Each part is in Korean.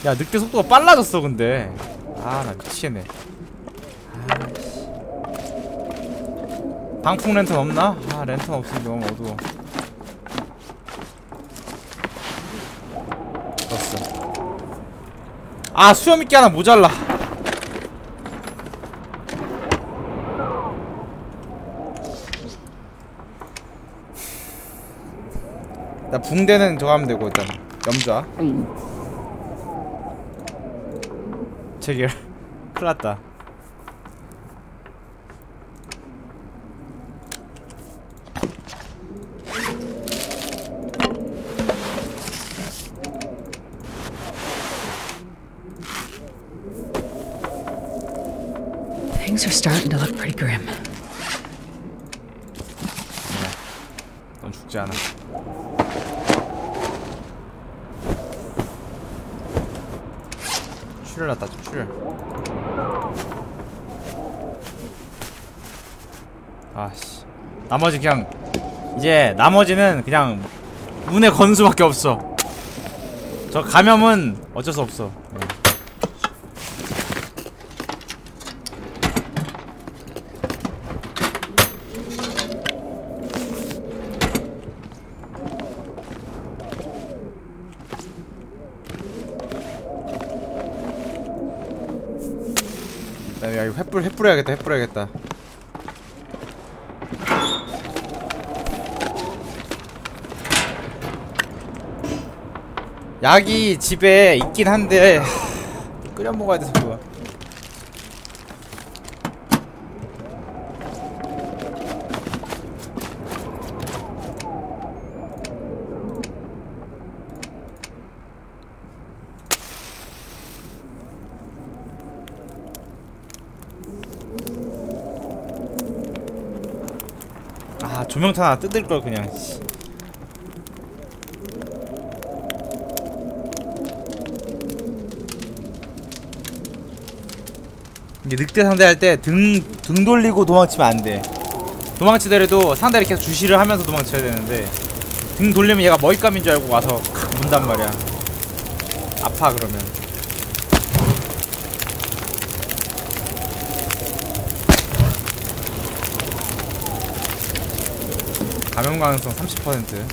야, 늑대 속도가 빨라졌어 근데. 아, 나 미치겠네. 아이씨. 방풍 랜턴 없나? 아, 랜턴 없으니까 너무 어두워. 됐어. 아, 수염있게 하나 모자라. 나 붕대는 저거 하면 되고 일단 염좌. 체결. 큰일났다. Things are starting to look pretty grim. 넌 죽지 않아. 출혈 났다. 좀 출혈. 아씨. 나머지 그냥 이제 나머지는 그냥 문에 거는 수밖에 없어. 저 감염은 어쩔 수 없어. 야, 이거 횃불 해야겠다. 횃불 해야겠다. 약이 집에 있긴 한데 끓여 먹어야 돼서 좋아. 아, 조명탄 하나 뜯을걸 그냥. 이게 늑대 상대할 때 등 돌리고 도망치면 안돼. 도망치더라도 상대를 계속 주시를 하면서 도망쳐야 되는데 등 돌리면 얘가 먹잇감인 줄 알고 와서 칵 문단 말이야. 아파 그러면. 감염 가능성 30%.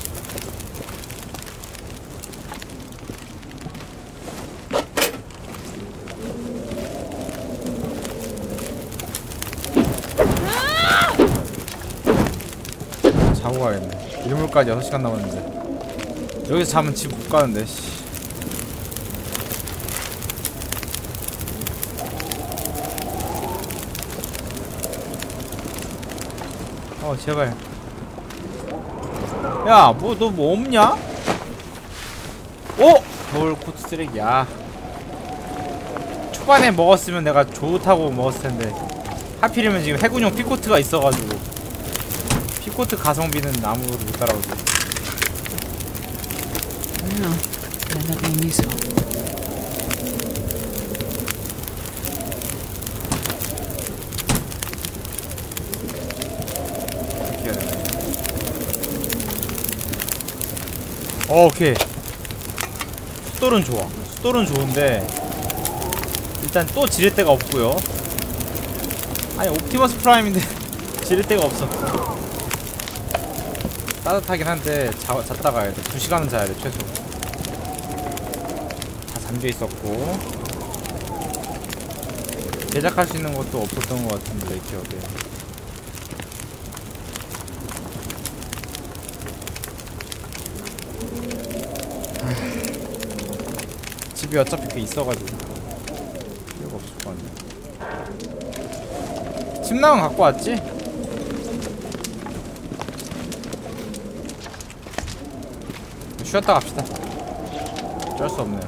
자고 가야겠네. 일몰까지 6시간 남았는데 여기서 자면 집 못 가는데. 씨. 제발. 야, 뭐 너 뭐 없냐? 오! 겨울 코트 쓰레기야. 초반에 먹었으면 내가 좋다고 먹었을 텐데 하필이면 지금 해군용 피코트가 있어가지고 피코트 가성비는 아무도 못 따라오지. 오케이. 숫돌은 좋아. 숫돌은 좋은데 일단 또 지를 데가 없고요. 아니, 옵티머스 프라임인데 지를 데가 없어. 따뜻하긴 한데 잤다 가야 돼. 2시간은 자야 돼 최소. 다 잠겨 있었고 제작할 수 있는 것도 없었던 것 같은데 내 기억에. 집이 어차피 꽤 있어가지고 필요가 없을 거 아니야. 침낭은 갖고 왔지? 쉬었다 갑시다. 어쩔 수 없네요.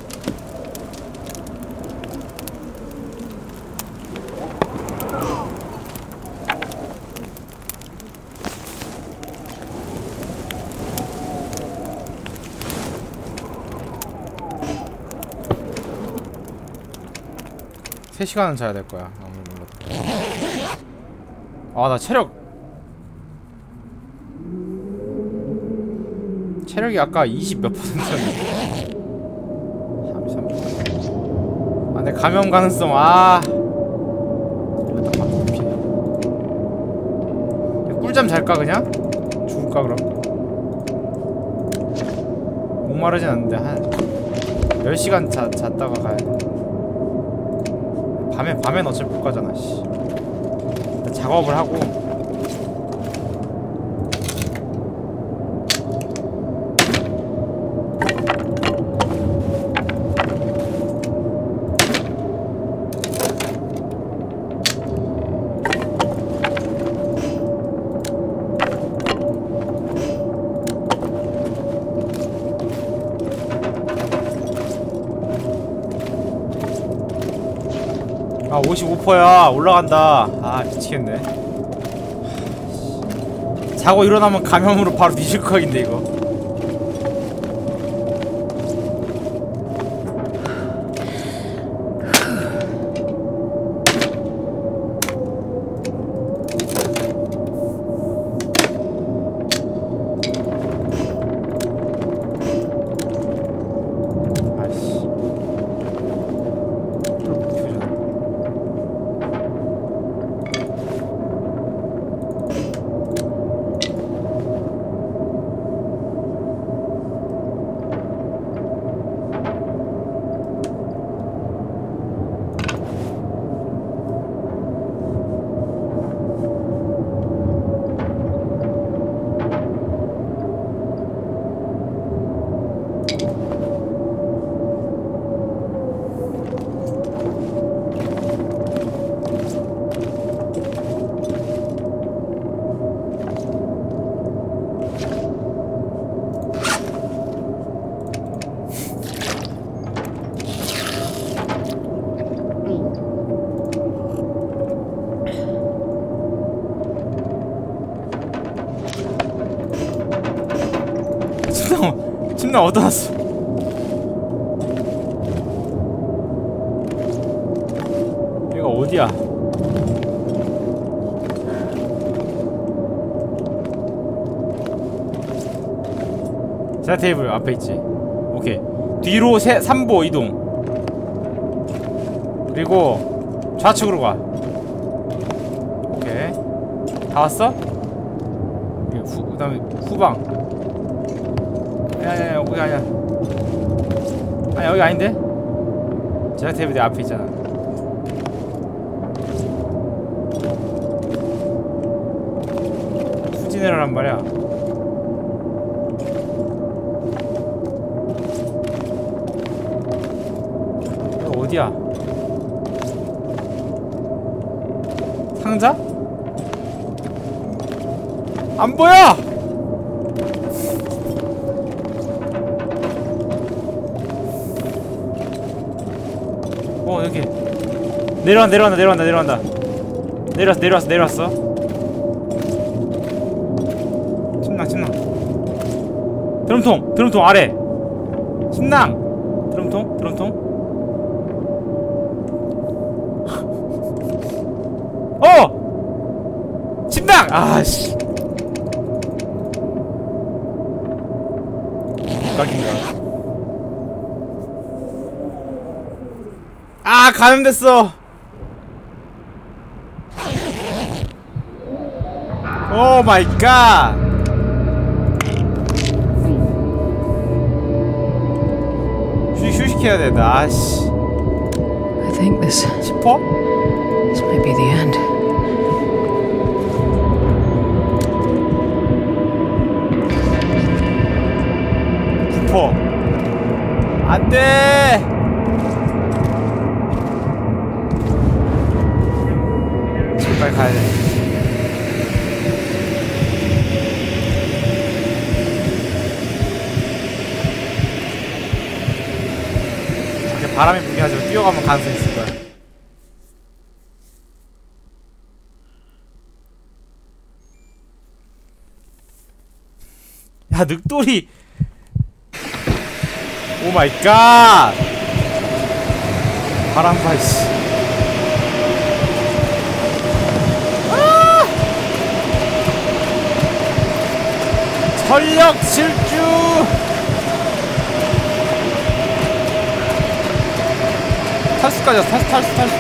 세 시간은 자야 될 거야. 아무리 몰라도. 아, 나 체력이 아까 20 몇 %였는데 33%. 감염 가능성. 아 꿀잠 잘까 그냥? 죽을까 그럼? 목마르진 않는데 한 10시간 잤다가 가야 돼. 밤엔 어차피 못 가잖아 씨. 일단 작업을 하고. 아 55%야 올라간다. 아 미치겠네. 자고 일어나면 감염으로 바로 뒤질 각인데 이거. 침낭 어디다 놨어? 여기가 어디야? 자 테이블 앞에 있지. 오케이. 뒤로 3보 이동. 그리고 좌측으로 가. 오케이. 다 왔어? 그 다음에 후방. 야야야 여기 아니야. 아 여기 아닌데? 제작 테이블 내 앞에 있잖아. 후진을 하란 말이야. 여기 어디야? 상자? 안 보여! 여기 내려간다. 내려왔어. 침낭 드럼통 아래. 침낭 드럼통 침낭. 아씨 각인가. 아 감염됐어. 오 마이 갓. 휴식해야 된다. 아씨. I think this 싶어? might be the end. 싶어. 안돼. 빨리 가야돼. 이렇게 바람이 불게 하지만 뛰어가면 가능성이 있을 거야. 야 늑돌이. 오 마이 갓. 바람 봐 씨. 전력 질주. 탈수까지 왔어. 탈수.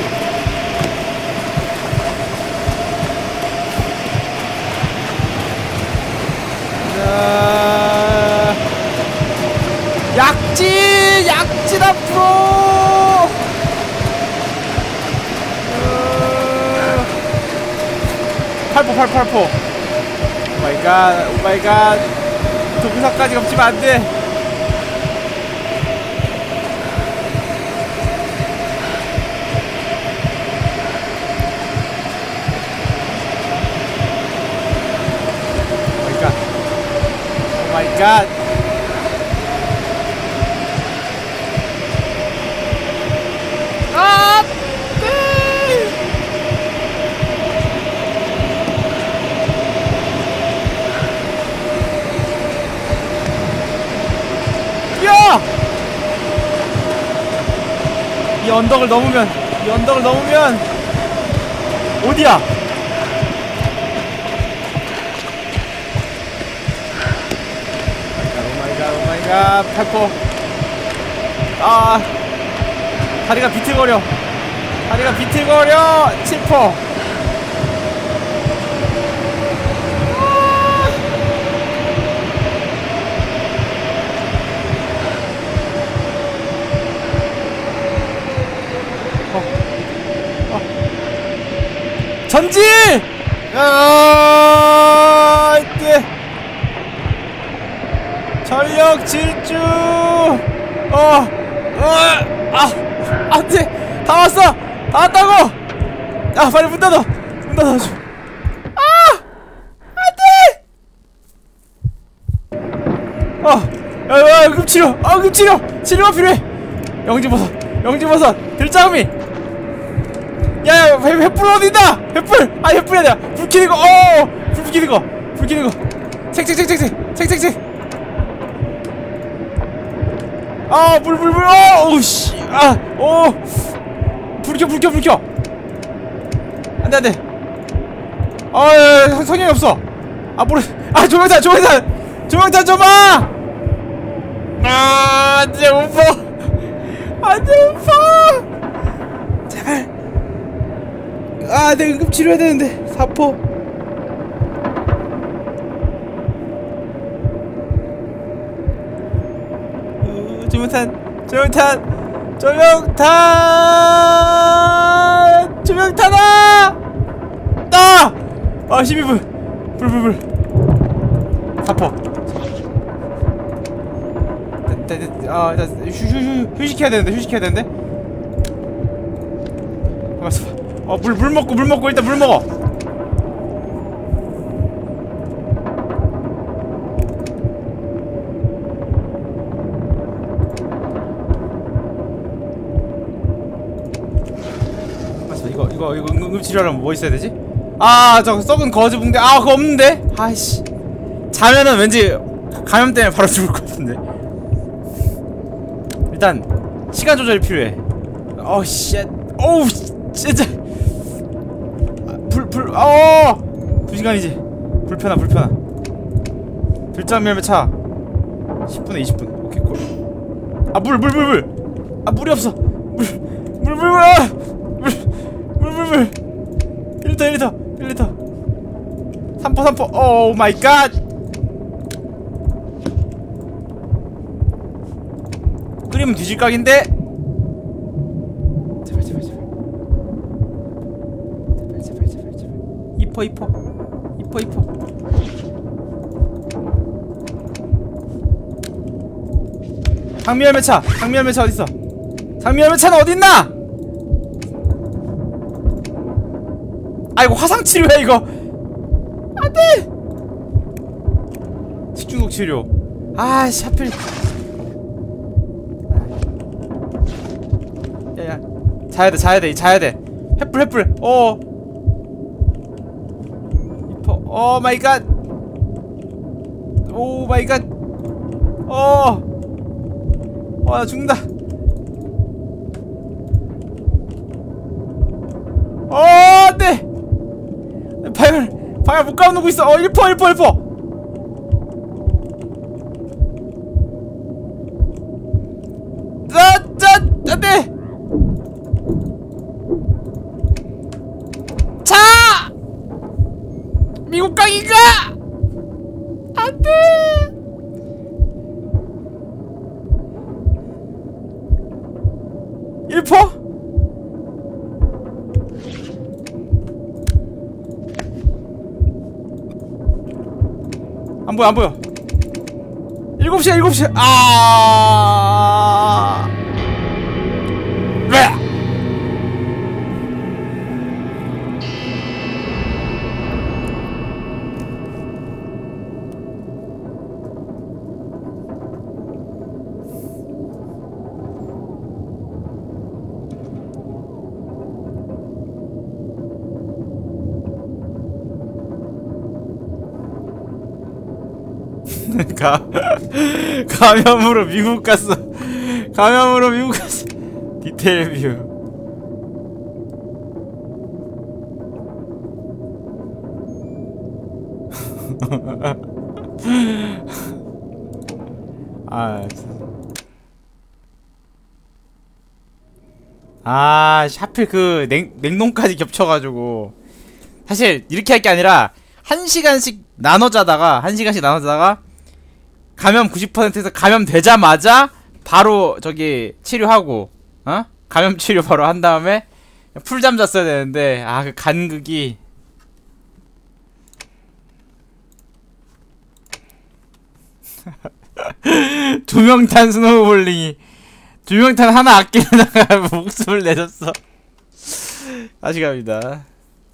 자, 약진 앞으로. 팔포. 오마이갓. 도구사까지 겹치면 안 돼. 오마이갓. 아! 네! 야! 이 언덕을 넘으면 어디야? 오마이갓. 팔포. 아, 다리가 비틀거려. 7포. 전진! 네. 전력 질주. 안돼. 다 왔다고. 빨리 문 닫아줘. 안돼. 응급치료가 필요해. 영지버섯. 들장미. 야, 횃불 어디다? 횃불 해야 돼. 불 켜는 거. 불 켜는 거. 책. 물. 오우씨. 불 켜. 안 돼. 성형이 없어. 조명탄 좀 와. 안돼, 오빠. 제발. 내 응급치료해야 되는데. 4포. 조명탄아! 12불. 불. 4포. 휴식해야 되는데. 가만있어 봐. 물 먹고 일단 물 먹어. 이거 응급치료하려면 뭐 있어야 되지? 저 썩은 거즈 붕대. 그거 없는데? 아이씨. 자면은 왠지 감염 때문에 바로 죽을 것 같은데. 일단 시간 조절이 필요해. 쉣. 오우 진짜. 2시간이지. 불편하. 들장 열매 차 10분에 20분. 오케이 콜. 물. 물이 없어. 물. 1리터. 3포. 오 마이 갓. 끓이면 뒤질 각인데. 제발. 2포. 장미열매차 어딨어? 장미열매차는 어딨나? 이거 화상치료야 이거. 안돼. 식중독 치료. 하필. 야야, 자야 돼. 횃불. 오 마이 갓. 나 죽는다. 안돼. 방향 못 가누고 있어. 1포. 안돼. 미국 강인가? 안돼. 일퍼? 안 보여 안 보여. 7시야 7시. 아. 왜? 감염으로 미국 갔어. 감염으로 미국 갔어. 디테일 뷰. 하필 그 냉동까지 겹쳐가지고. 사실 이렇게 할 게 아니라 1시간씩 나눠 자다가 감염 90%에서 감염되자마자 바로 저기 치료하고, 감염 치료 바로 한 다음에 풀잠 잤어야 되는데, 그 간극이. 두명탄 스노우볼링이 2명탄 하나 아끼려다가 목숨을 내줬어. 다시 갑니다.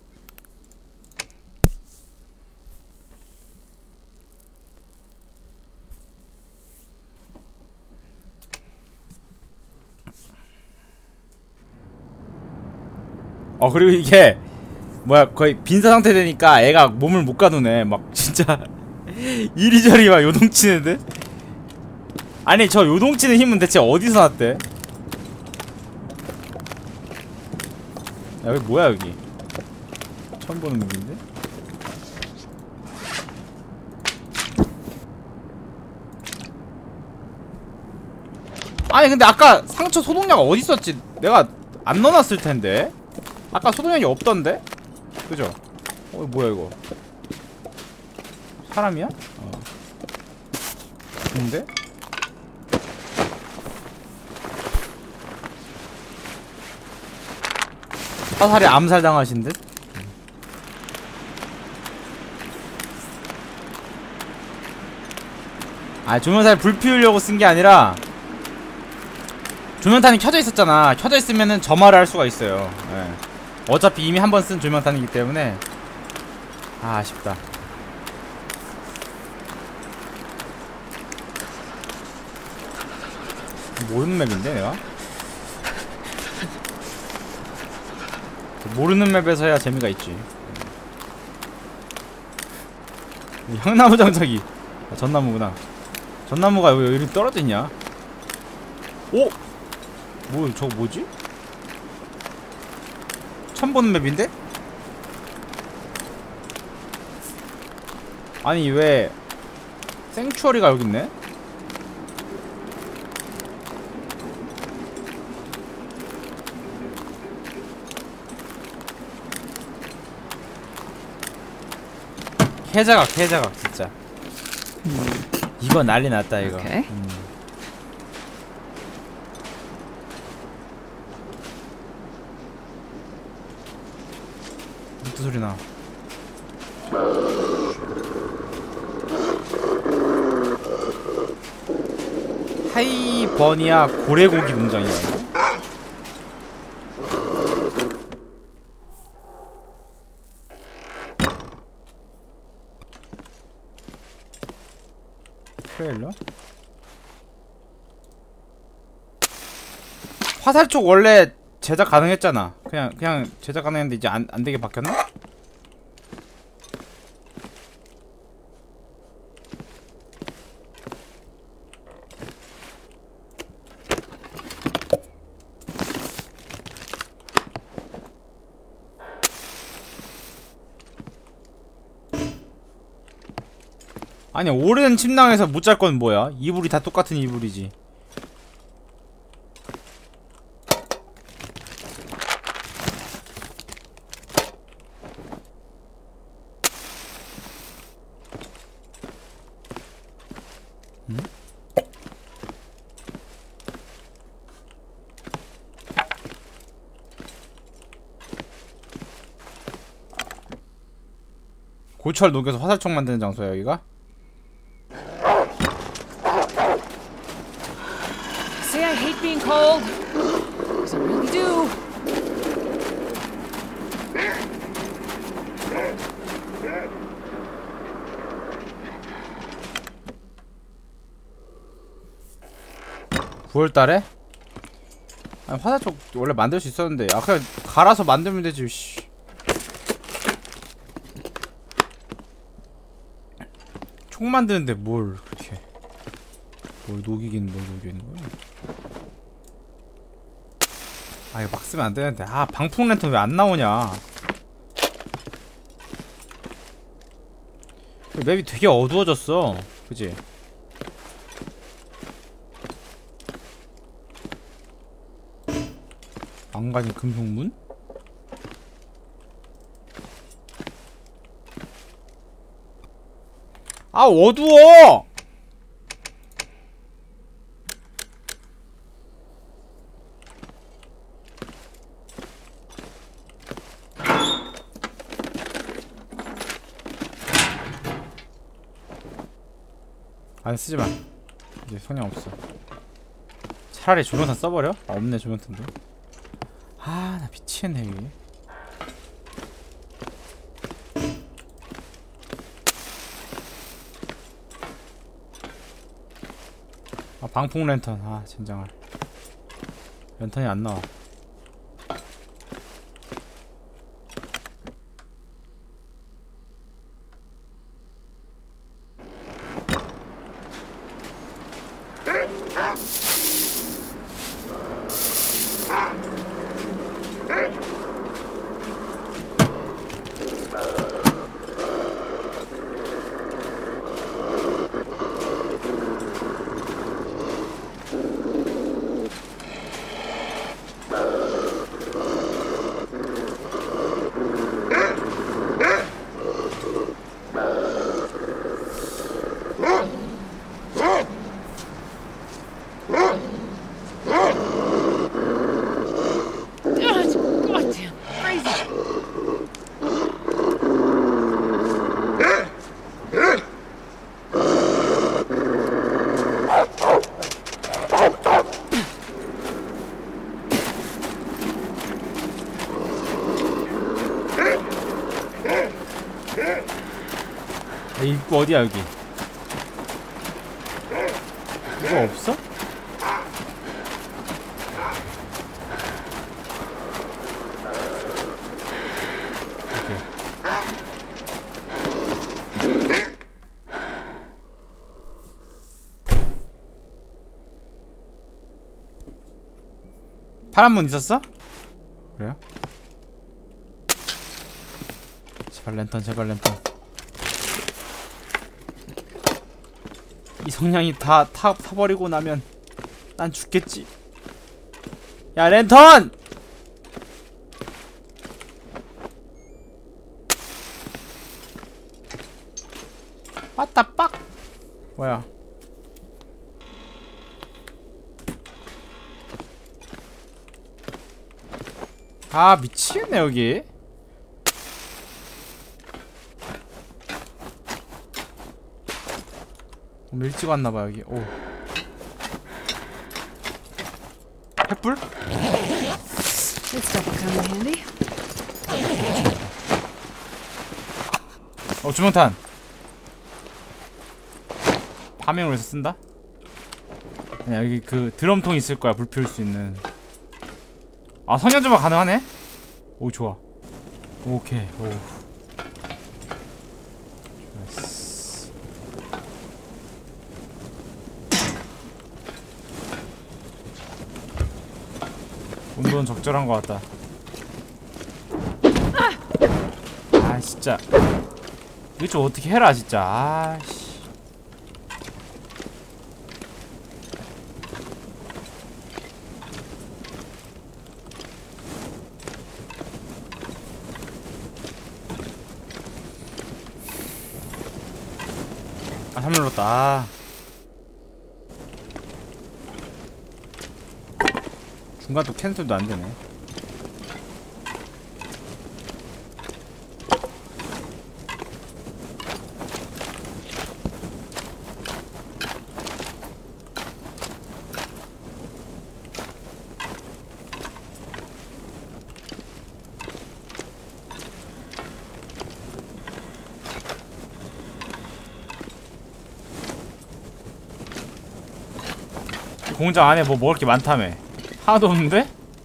그리고 이게 뭐야, 거의 빈사 상태 되니까 애가 몸을 못 가누네. 막 진짜 이리저리 막 요동치는데? 아니 저 요동치는 힘은 대체 어디서 났대? 야 여기 뭐야 여기? 처음 보는 놈인데? 아니 근데 아까 상처 소독약 어딨었지? 내가 안 넣어놨을 텐데? 아까 소독약이 없던데? 그죠? 뭐야 이거? 사람이야? 근데? 화살에 암살당하신 듯? 조명탄을 불 피우려고 쓴 게 아니라 조명탄이 켜져 있었잖아. 켜져 있으면은 점화를 할 수가 있어요. 어차피 이미 한 번 쓴 조명탄이기 때문에. 아쉽다. 모르는 맵인데 내가? 모르는 맵에서 해야 재미가 있지. 향나무 장착이. 전나무구나. 전나무가 왜 이렇게 떨어져 있냐? 오! 저거 뭐지? 처음 보는 맵인데? 아니 왜 생추어리가 여기 있네? 개자각 진짜. 이거 난리 났다 이거. Okay. 무슨 소리 나? 하이버니아 고래고기 농장이야. 트레일러? 화살 쪽 원래 제작 가능했잖아. 그냥 제작 가능했는데 이제 안 되게 바뀌었나? 아니 오랜 침낭에서 못 잘 건 뭐야? 이불이 다 똑같은 이불이지. 고철 녹여서 화살촉 만드는 장소야 여기가? Say I hate being cold. 'Cause I really do. (9월달에) 아니 화살촉 원래 만들 수 있었는데 아 그냥 갈아서 만들면 되지 씨. 총 만드는데 뭘 그렇게 뭘 녹이긴 뭘 녹이는 거야. 아 이거 막 쓰면 안 되는데. 아 방풍 랜턴 왜 안 나오냐. 맵이 되게 어두워졌어 그치? 망가진 금속문? 아 어두워! 안 쓰지마. 이제 성냥 없어. 차라리 조명탄 써버려? 아 없네 조명탄도. 아 나 미치겠네 여기. 아 방풍 랜턴. 아 젠장할. 랜턴이 안 나와. Goddamn crazy. 입구 어디야 여기? 이거 없어? 파란 문 있었어? 그래요? 제발 랜턴 제발 랜턴. 이 성냥이 다 타버리고 나면 난 죽겠지. 야 랜턴! 왔다 빡! 뭐야 아 미치겠네 여기. 너무 일찍 왔나봐 여기. 오 횃불? This stuff will come in handy. 주문탄 파밍으로 해서 쓴다? 아니 여기 그 드럼통 있을 거야 불 피울 수 있는. 아 선녀주마 가능하네? 오 좋아. 오케이 오 좋았어. 온도는 적절한 것 같다. 아 진짜 이거 좀 어떻게 해라 진짜. 아씨 아 3 눌렀다. 아. 중간 또 캔슬도 안되네. 공장 안에 뭐 먹을 게 많다며. 하나도 없는데?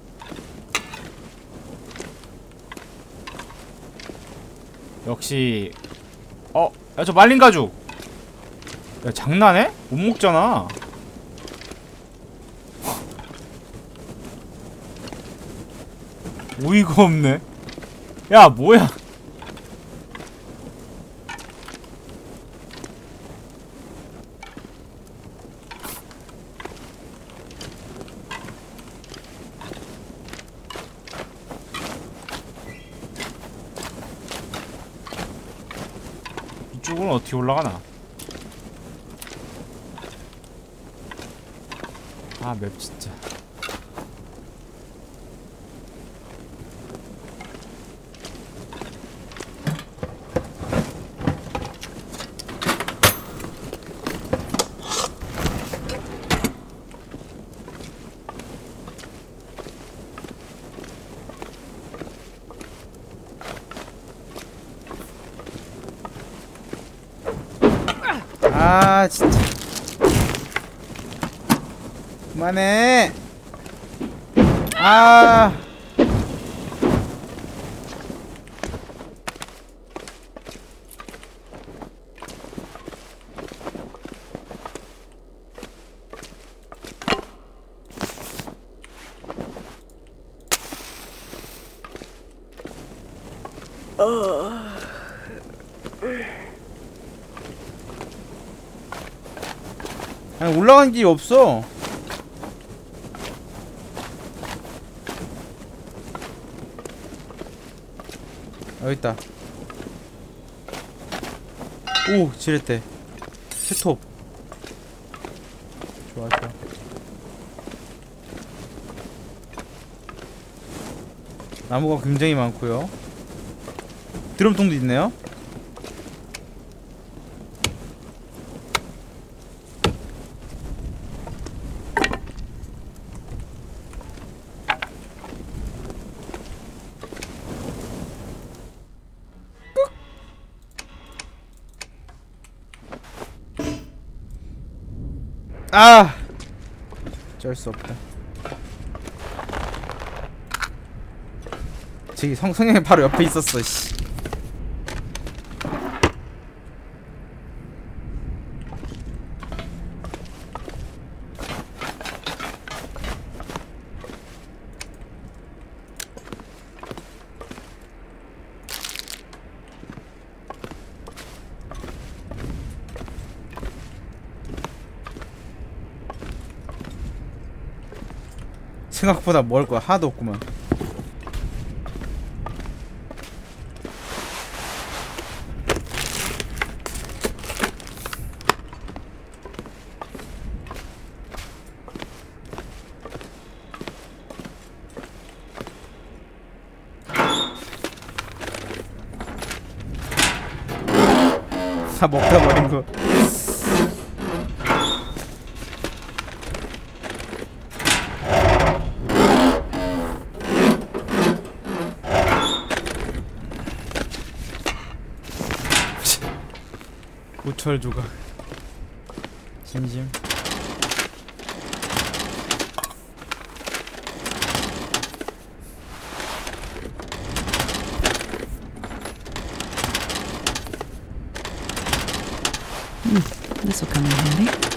역시 야 저 말린 가죽. 야 장난해? 못 먹잖아. 어이가 없네. 야 뭐야. 이쪽은 어떻게 올라가나? 아 맵 진짜. 아 진짜 그만해. 아 아니 올라간 길이 없어. 여기 있다. 오 지렛대. 스톱. 좋아 좋아. 나무가 굉장히 많고요. 드럼통도 있네요. 아! 어쩔 수 없다. 저기 성형이 바로 옆에 있었어, 씨. 생각보다 먹을 거 하나도 없구만. 다 먹다 버린 거. 우철 조각. 진심. This'll come in handy.